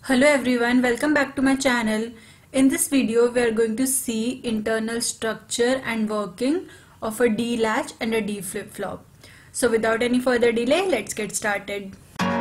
Hello everyone, welcome back to my channel. In this video we are going to see internal structure and working of a D-latch and a D-flip flop. So without any further delay, let's get started.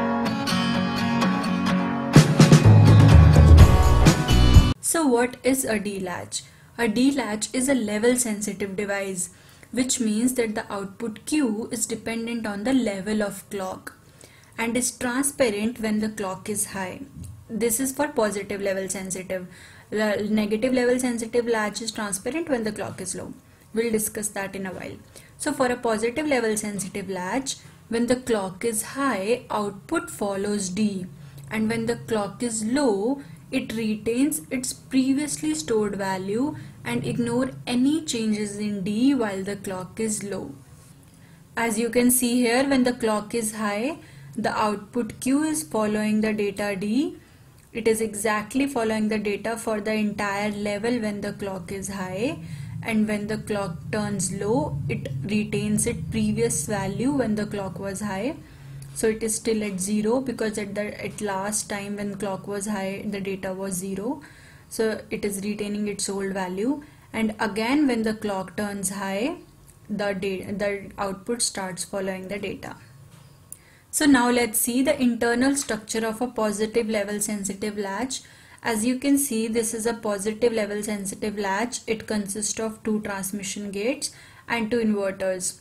So what is a D-latch? A D-latch is a level sensitive device, which means that the output Q is dependent on the level of clock and is transparent when the clock is high. This is for positive level sensitive. The negative level sensitive latch is transparent when the clock is low. We'll discuss that in a while. So for a positive level sensitive latch, when the clock is high, output follows D, and when the clock is low, it retains its previously stored value and ignore any changes in D while the clock is low. As you can see here, when the clock is high, the output Q is following the data D. It is exactly following the data for the entire level when the clock is high, and when the clock turns low, it retains its previous value when the clock was high. So it is still at 0 because at last time when clock was high, the data was 0. So it is retaining its old value, and again when the clock turns high, the output starts following the data. So now let's see the internal structure of a positive level sensitive latch. As you can see, this is a positive level sensitive latch. It consists of 2 transmission gates and 2 inverters.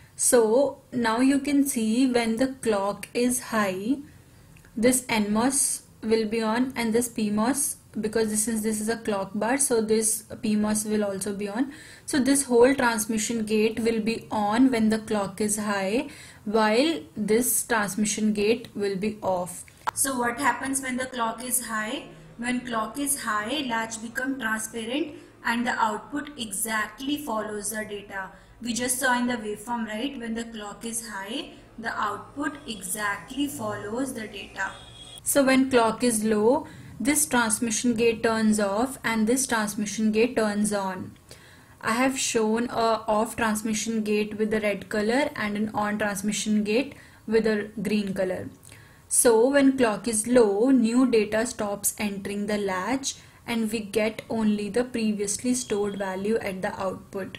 So now you can see when the clock is high, this NMOS will be on and this PMOS, because this is a clock bar, so this PMOS will also be on. So this whole transmission gate will be on when the clock is high, while this transmission gate will be off. So what happens when the clock is high? When clock is high, latch becomes transparent and the output exactly follows the data. We just saw in the waveform, right? When the clock is high, the output exactly follows the data. So when clock is low, this transmission gate turns off and this transmission gate turns on. I have shown a off transmission gate with the red color and an on transmission gate with a green color. So when clock is low, new data stops entering the latch and we get only the previously stored value at the output.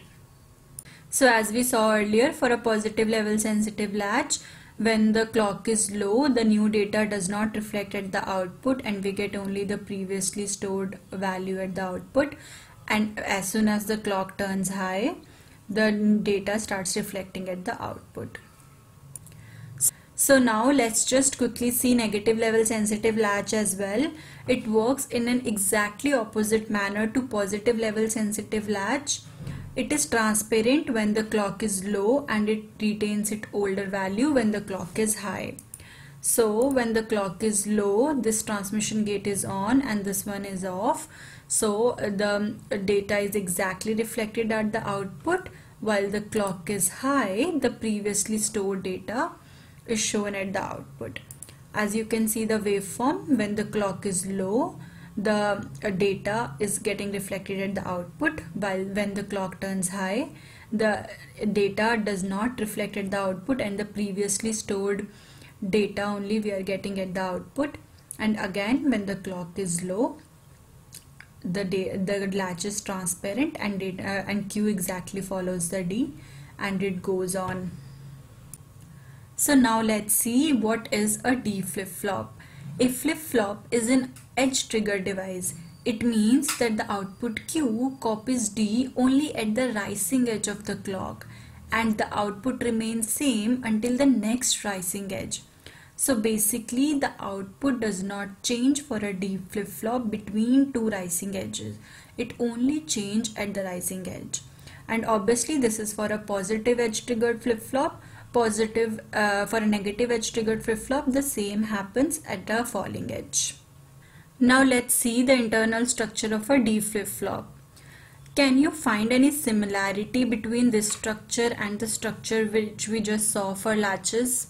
So as we saw earlier, for a positive level sensitive latch, when the clock is low, the new data does not reflect at the output and we get only the previously stored value at the output. And as soon as the clock turns high, the data starts reflecting at the output. So now let's just quickly see negative level sensitive latch as well. It works in an exactly opposite manner to positive level sensitive latch. It is transparent when the clock is low and it retains its older value when the clock is high. So when the clock is low, this transmission gate is on and this one is off. So the data is exactly reflected at the output, while the clock is high, the previously stored data is shown at the output. As you can see the waveform, when the clock is low, the data is getting reflected at the output, while when the clock turns high, the data does not reflect at the output and the previously stored data only we are getting at the output. And again when the clock is low, the latch is transparent and Q exactly follows the D and it goes on. So now let's see what is a D flip-flop. A flip-flop is an edge trigger device. It means that the output Q copies D only at the rising edge of the clock and the output remains same until the next rising edge. So basically the output does not change for a D flip-flop between 2 rising edges. It only changes at the rising edge. And obviously this is for a positive edge triggered flip-flop. For a negative edge triggered flip-flop, the same happens at the falling edge. Now let's see the internal structure of a D flip-flop. Can you find any similarity between this structure and the structure which we just saw for latches?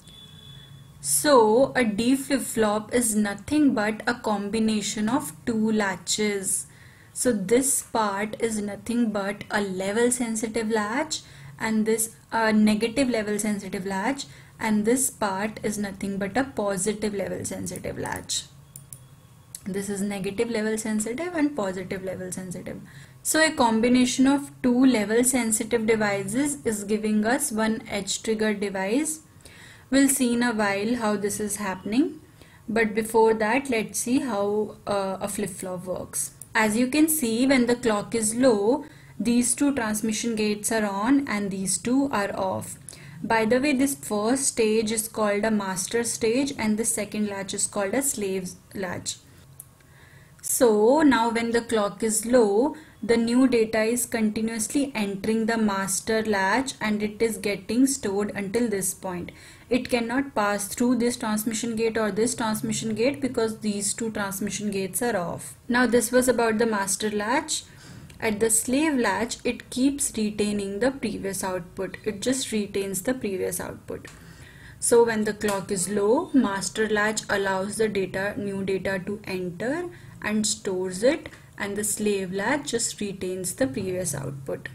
So a D flip-flop is nothing but a combination of 2 latches. So this part is nothing but a level sensitive latch and this negative level sensitive latch, and this part is nothing but a positive level sensitive latch. This is negative level sensitive and positive level sensitive. So a combination of two level sensitive devices is giving us one edge trigger device. We'll see in a while how this is happening. But before that, let's see how a flip-flop works. As you can see, when the clock is low, these two transmission gates are on and these two are off. By the way, this first stage is called a master stage and the second latch is called a slave latch. So now when the clock is low, the new data is continuously entering the master latch and it is getting stored until this point. It cannot pass through this transmission gate or this transmission gate because these two transmission gates are off. Now this was about the master latch. At the slave latch, it keeps retaining the previous output. It just retains the previous output. So when the clock is low, master latch allows the new data to enter and stores it, and the slave latch just retains the previous output.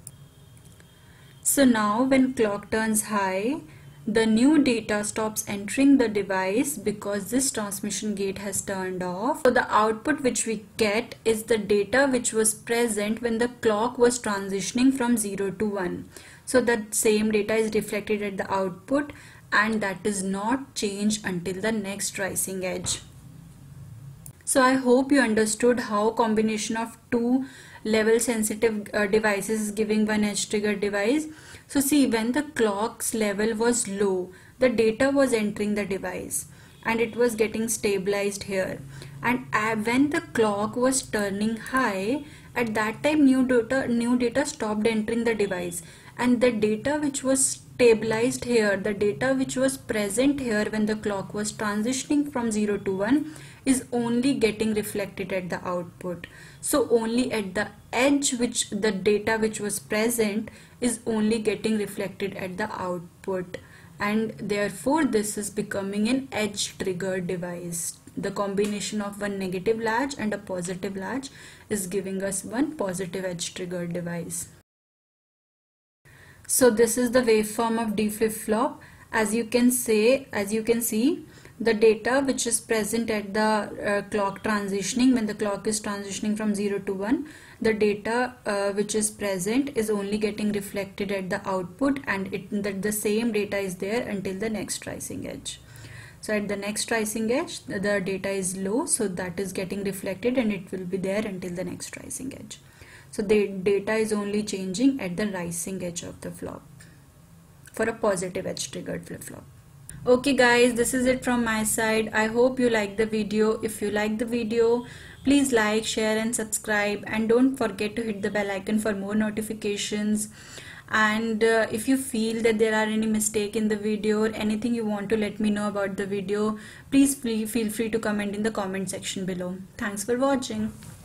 So now when clock turns high, the new data stops entering the device because this transmission gate has turned off. So the output which we get is the data which was present when the clock was transitioning from 0 to 1. So that same data is reflected at the output and that is not changed until the next rising edge. So I hope you understood how combination of two level sensitive devices is giving one edge trigger device. So see, when the clock's level was low, the data was entering the device and it was getting stabilized here. And when the clock was turning high, at that time new data stopped entering the device, and the data which was stabilized here, the data which was present here when the clock was transitioning from 0 to 1 is only getting reflected at the output. So only at the edge which the data which was present is only getting reflected at the output, and therefore this is becoming an edge trigger device. The combination of one negative latch and a positive latch is giving us one positive edge trigger device. So this is the waveform of D flip-flop. As you can see, the data which is present at the clock transitioning, when the clock is transitioning from 0 to 1, the data which is present is only getting reflected at the output, and the same data is there until the next rising edge. So at the next rising edge, the data is low, so that is getting reflected and it will be there until the next rising edge. So the data is only changing at the rising edge of the flop for a positive edge triggered flip-flop. Okay guys, this is it from my side. I hope you like the video. If you like the video, please like, share and subscribe, and don't forget to hit the bell icon for more notifications. And if you feel that there are any mistake in the video or anything you want to let me know about the video, please feel free to comment in the comment section below. Thanks for watching.